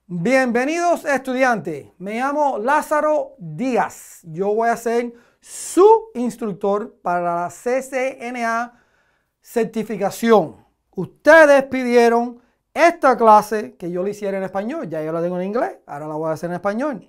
Bienvenidos estudiantes, me llamo Lázaro Díaz. Yo voy a ser su instructor para la CCNA certificación. Ustedes pidieron esta clase que yo la hiciera en español. Ya yo la tengo en inglés, ahora la voy a hacer en español.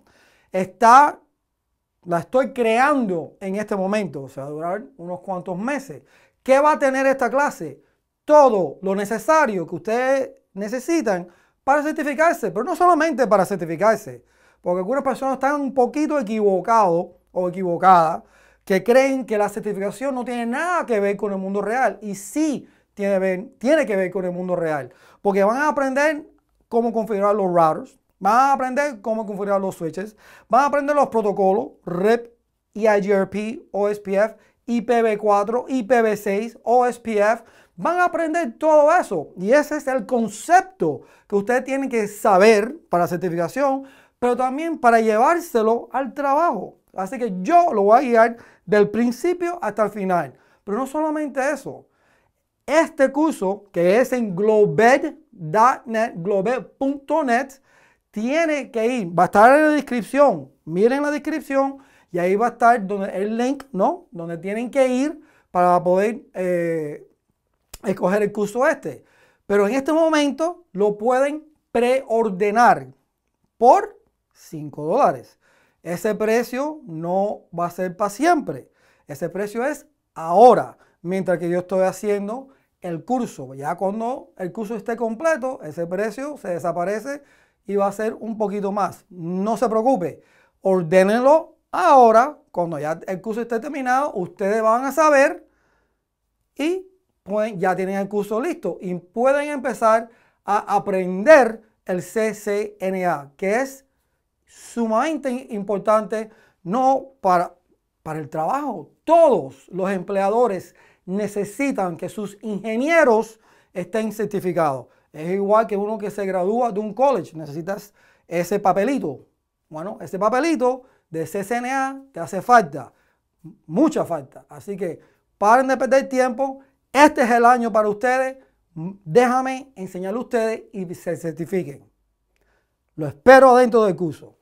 La estoy creando en este momento, o sea, va a durar unos cuantos meses. ¿Qué va a tener esta clase? Todo lo necesario que ustedes necesitan para certificarse, pero no solamente para certificarse, porque algunas personas están un poquito equivocados o equivocadas, que creen que la certificación no tiene nada que ver con el mundo real, y sí tiene que ver con el mundo real, porque van a aprender cómo configurar los routers, van a aprender cómo configurar los switches, van a aprender los protocolos RIP, EIGRP, OSPF, IPv4, IPv6, OSPF. Van a aprender todo eso y ese es el concepto que ustedes tienen que saber para la certificación, pero también para llevárselo al trabajo. Así que yo lo voy a guiar del principio hasta el final. Pero no solamente eso. Este curso, que es en globed.net, globed.net, tiene que ir, va a estar en la descripción. Miren la descripción y ahí va a estar el link, ¿no? Donde tienen que ir para poder escoger el curso este. Pero en este momento lo pueden preordenar por $5. Ese precio no va a ser para siempre. Ese precio es ahora, mientras que yo estoy haciendo el curso. Ya cuando el curso esté completo, ese precio se desaparece y va a ser un poquito más. No se preocupe, ordénenlo ahora. Cuando ya el curso esté terminado, ustedes van a saber y ya tienen el curso listo y pueden empezar a aprender el CCNA, que es sumamente importante, no para el trabajo. Todos los empleadores necesitan que sus ingenieros estén certificados. Es igual que uno que se gradúa de un college, necesitas ese papelito. Bueno, ese papelito de CCNA te hace falta, mucha falta. Así que paren de perder tiempo. Este es el año para ustedes. Déjame enseñarle a ustedes y se certifiquen. Lo espero dentro del curso.